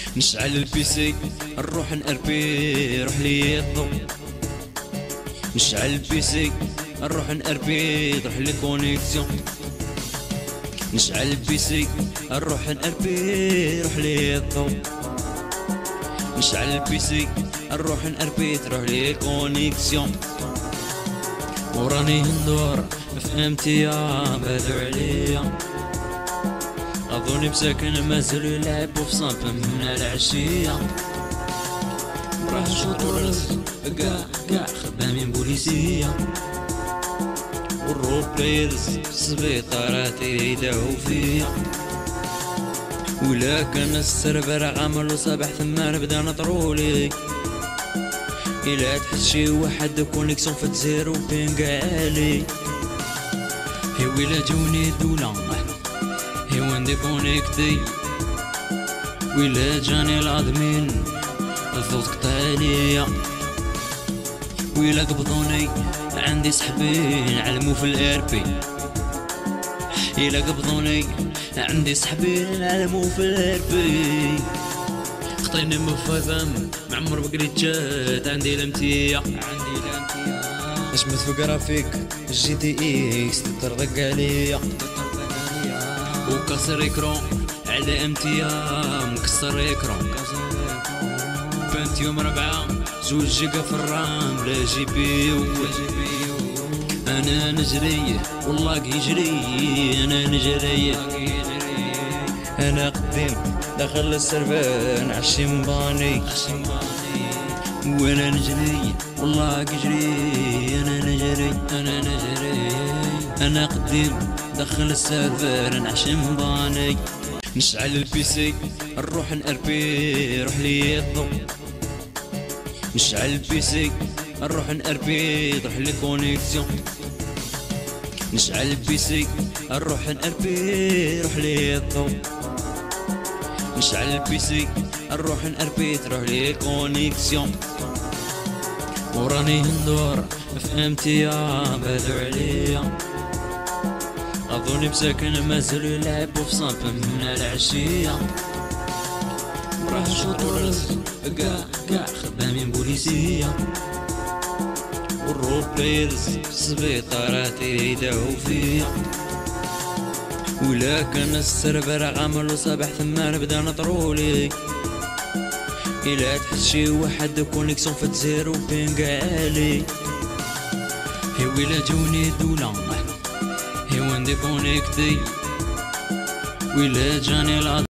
نشعل البيسي نروح نربي روح لي الضو. نشعل البيسي نروح نربي روح لي كونيكسيون. نشعل البيسي نروح نربي روح لي الضو. نشعل البيسي نروح نربي تروح لي كونيكسيون. وراني ندور فهمتي يا بادو عليا. اظني مساكن مازالو يلعبو في صامب من العشية. راه شطورز كاع خدامين بوليسية. والرول بلايرز السبيطارات يدعو فيا. ولا كان السيرفر عامل صباح ثمان بدا نطرولي. إلا تحس شي واحد كونيكسيون فات زيرو بينغ عالي. هي ويلا جوني دولة هي وين ديكونيكتي. ويلا جاني الادمين الفوز قطع ليا. ويلا قبضوني عندي صحبين علمو في الاربي. إلا قبضوني عندي صحبين علمو في الاربي. خطيني مفاهم معمر بقريتشات عندي لمتية. اشمت في جرافيك جي تي اكس تطرق عليا. وكسر اكرون على امتيام مكسر اكرون. بنتيوم 4 2 جيجا في الرام لا جي بي يو. انا نجري والله يجري انا نجري. انا قديم داخل السرفان نعشي مباني. وانا نجري والله يجري انا نجري. انا قديم داخل السيرفر نعشي مباني. نشعل البيسي نروح نربي روح لي الضو. نشعل البيسي نروح نربي روح لي كونيكسيون. نشعل البيسي نروح نربي روح لي الضو. نشعل البيسي نروح نربي تروح لي كونيكسيون. وراني ندور فهمتي يا بادو عليا. اظني مساكن مازالو يلعبو في صامب من العشية. راه شطورز كاع خدامين بوليسية. والرول بلايرز السبيطارات يدعو فيا. ولا كان السيرفر عامل صباح ثمان بدا نطرولي. إلا تحس شي واحد كونيكسيون فات زيرو بينغ عالي. هي ويلا جوني دولة هي وين ديكونيكتي. ويلا جاني